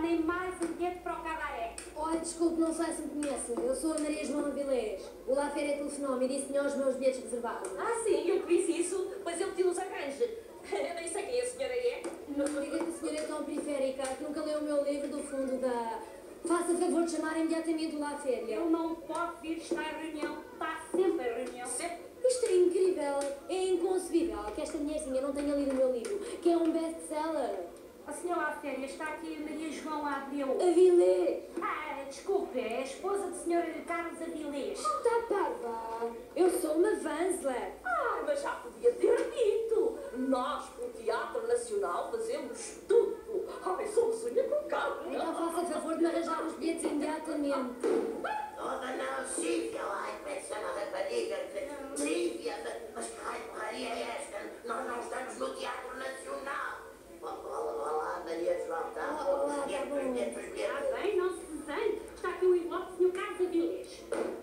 nem mais um bilhete para o cabaré. Olha, desculpe, não sei se me conhece. Eu sou a Maria João Avilés. O La Féria telefonou-me e disse-me os meus bilhetes reservados. Ah, sim, eu que disse isso, pois ele pediu-nos arranje. Eu nem sei quem a senhora é. Não me diga que a senhora é tão periférica que nunca leu o meu livro do fundo da... Faça favor de chamar imediatamente o La Féria. Ele não pode vir estar em reunião, está sempre em reunião. Sempre. Isto é incrível, é inconcebível que esta mulherzinha não tenha lido o meu livro, que é um best-seller. A senhora La Féria, está aqui a Maria João Abreu. Avilés. Ah, desculpe, é a esposa do senhor Carlos Avilés. Não está parva. Eu sou uma Vanzler. Ah, mas já podia ter dito. Nós, pelo Teatro Nacional, fazemos tudo. Ai, somos unha com carne. Então faça favor de me arranjar os bilhetes imediatamente. Toda não, Lívia, ai, como é que se chama a rapariga? Lívia, mas que raio de porcaria é esta? Nós não estamos no Teatro Nacional. Olá, Maria João, está bom? Olá, tá bom. Está bem, não se desenhe. Está aqui o envelope do senhor Carlos Avilés.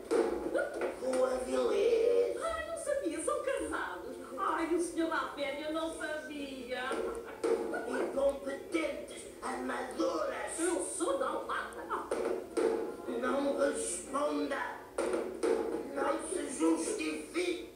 O Avilés. Ai, não sabia, são casados. Ai, o senhor La Féria não sabia. Incompetentes, amadoras. Eu sou da lata. Não responda. Não se justifique.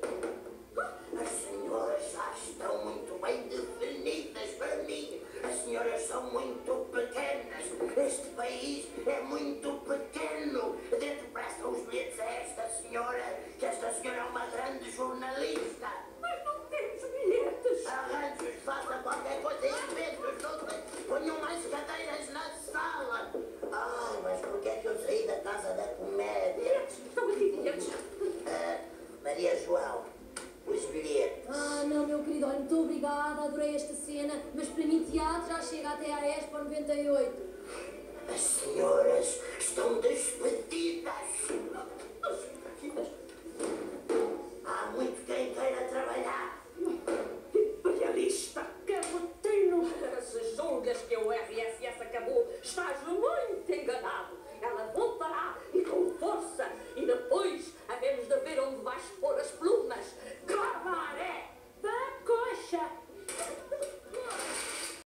As senhoras já estão muito bem definidas para mim. As senhoras são muito pequenas. Este país é muito pequeno. Dê depressa os bilhetes a esta senhora, que esta senhora é uma grande jornalista. Mas não temos bilhetes. Arranjos, faça qualquer coisa, inventos, ponham mais cadeiras na sala. Ai, mas por que é que eu saí da Casa da Comédia? Bilhetes, estão aqui bilhetes. Maria João, os bilhetes. Ah, não, meu querido, olha, muito obrigada, adorei esta cena, mas para mim teatro já chega até à Expo 98. As senhoras estão despedidas. Há muito quem queira trabalhar. Imperialista, cabotino. Se julgas que o RSS acabou, estás muito enganado. Ela voltará e com força. E depois havemos de ver onde vais pôr